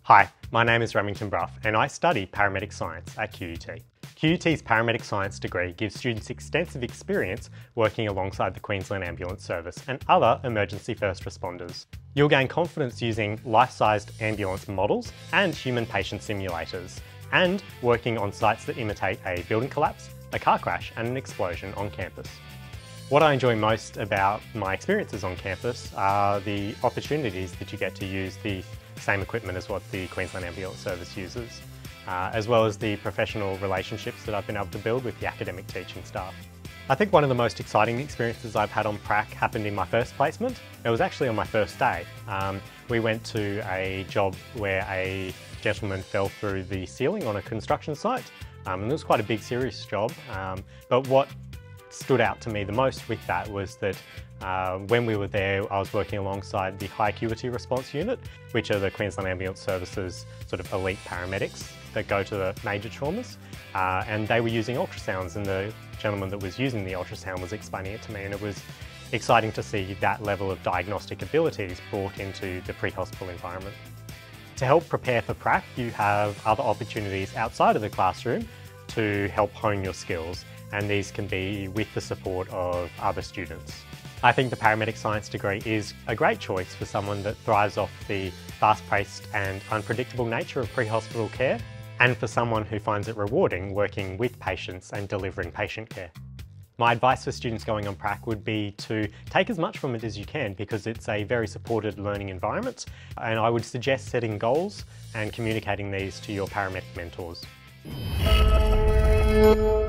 Hi, my name is Remington Brogh and I study paramedic science at QUT. QUT's paramedic science degree gives students extensive experience working alongside the Queensland Ambulance Service and other emergency first responders. You'll gain confidence using life-sized ambulance models and human patient simulators, and working on sites that imitate a building collapse, a car crash and an explosion on campus. What I enjoy most about my experiences on campus are the opportunities that you get to use the same equipment as what the Queensland Ambulance Service uses, as well as the professional relationships that I've been able to build with the academic teaching staff. I think one of the most exciting experiences I've had on prac happened in my first placement. It was actually on my first day. We went to a job where a gentleman fell through the ceiling on a construction site, and it was quite a big, serious job. But what stood out to me the most with that was that when we were there, I was working alongside the high QUT response unit, which are the Queensland Ambulance Service's sort of elite paramedics that go to the major traumas, and they were using ultrasounds, and the gentleman that was using the ultrasound was explaining it to me, and it was exciting to see that level of diagnostic abilities brought into the pre-hospital environment. To help prepare for prac, you have other opportunities outside of the classroom to help hone your skills, and these can be with the support of other students. I think the paramedic science degree is a great choice for someone that thrives off the fast-paced and unpredictable nature of pre-hospital care, and for someone who finds it rewarding working with patients and delivering patient care. My advice for students going on prac would be to take as much from it as you can, because it's a very supported learning environment, and I would suggest setting goals and communicating these to your paramedic mentors.